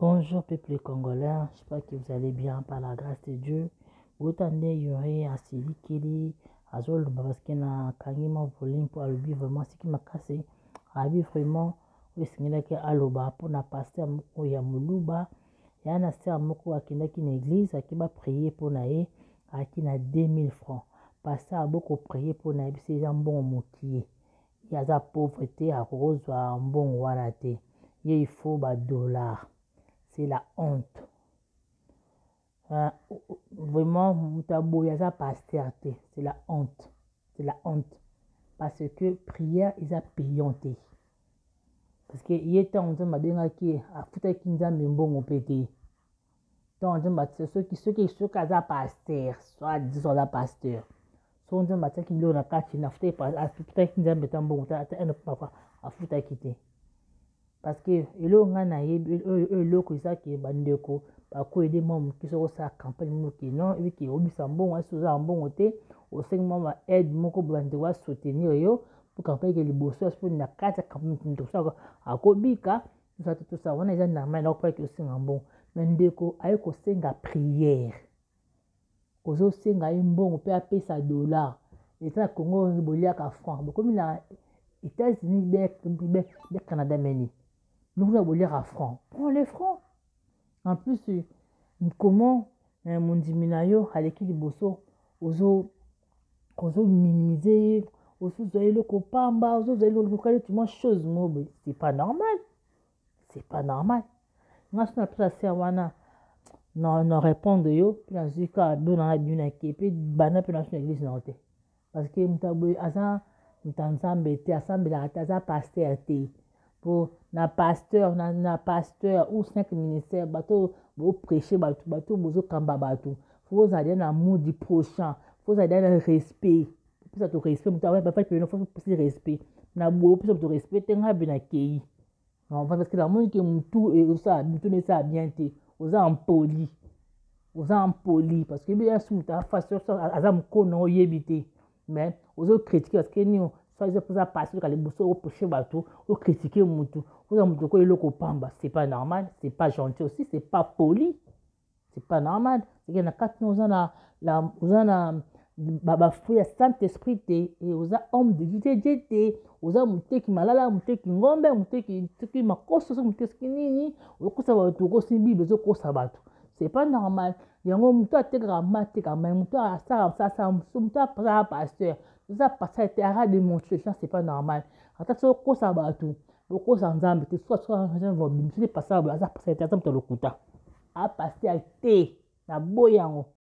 Bonjour peuple congolais, j'espère que vous allez bien par la grâce de Dieu. Vous attendez Yuri à Silikili, à Zol Babaski na Kangima Volume pour allumer vraiment ce qui m'a cassé. À vivre vraiment, oui, c'est que Aloba pour na pasteur Moko ya Muluba. Il y a un pasteur Moko qui na église qui va prier pour naé, qui na 2000 francs. Pasteur a beaucoup prié pour naé, c'est un bon motier. Il y a la pauvreté à cause d'un bon warate. Il faut des dollars. C'est la honte. Vraiment, Moutabo, il y a pasteur, c'est la honte. C'est la honte. Parce que prière, ils ont payé. Parce que il y a tant de gens qui a foutu qui nous a mis bon au pété. Tant de gens, ceux qui sont pasteur, soit disons la pasteur. Sont de gens qui l'ont caché, n'a foutu pas, a foutu qui nous a mis bon, a foutu quitter. Parce que elo ngana elo ko isaki bandeko ba ko aider mom qui so sa campagne mo ki non et qui obisa mbongo asuza mbongo te o 5 mois ba aide moko bande wa soutenir yo pour campagne que liboso pour na kata campagne to sa akobika tout ça on est normal donc pas que singa mbongo mais ndeko ayi ko senga prière ozo senga mbongo pe apesa dollar et ça Congo bolia ka franc comme na États-Unis be Canada meni. Nous voulons lire à francs. Prends les francs. En plus, comment mon diminayo à l'équipe de Bosso, oso minimiser, oso zoé le copamba, oso zoé le local, tu manges chose, c'est pas normal. C'est pas normal. Moi, je n'ai pas assez à wana. Non, répondre yo, puis dans ce cas, bon, on a bien qui puis bana puis dans l'église non te. Parce que mutaboy asa mutanzambe te asambe la asa pasteur te. Pour na pasteur ou 5 ministères bateau vous prêcher bateau bozo kamba bateau faut aller dans l'amour du prochain faut aller dans le respect pour ça te respect mutu pas que faut plus respect na bo plus de respect tenga bina kei non parce que l'amour que mutu et ça mutu ne ça bien te aux impoli parce que bien sûr ta façon azam ko no yebite mais aux autres critiquer parce que nous soit pour ça passer quand les bossos au prochain bateau au critiquer mutu vous mutu ko eloko pamba c'est pas normal c'est pas gentil aussi c'est pas poli c'est pas normal c'est que na quatre nous on a baba fouille Saint-Esprit et aux hommes de Dieu aux mutu qui malala mutu qui ngombe mutu qui makoso mutu qui nini au kosa bateau ko simbi bezo kosa bateau c'est pas normal yango mutu atekaka mateka mais mutu ça mutu apasa pasteur ça passe à terre de démonstration c'est pas normal ata so kosa bateau ko sa nzambe te soit vont bimisi passer ça passe à terre tam to lokuta a passer à te na boyango